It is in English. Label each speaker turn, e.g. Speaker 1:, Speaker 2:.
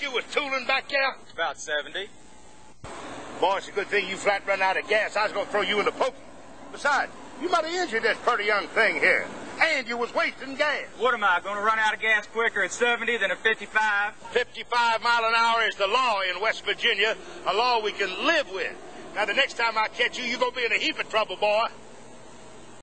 Speaker 1: you was tooling back there?
Speaker 2: About 70.
Speaker 1: Boy, it's a good thing you flat run out of gas. I was going to throw you in the poker. Besides, you might have injured this pretty young thing here. And you was wasting gas.
Speaker 2: What am I, going to run out of gas quicker at 70 than at 55?
Speaker 1: 55 mile an hour is the law in West Virginia, a law we can live with. Now, the next time I catch you, you're going to be in a heap of trouble, boy.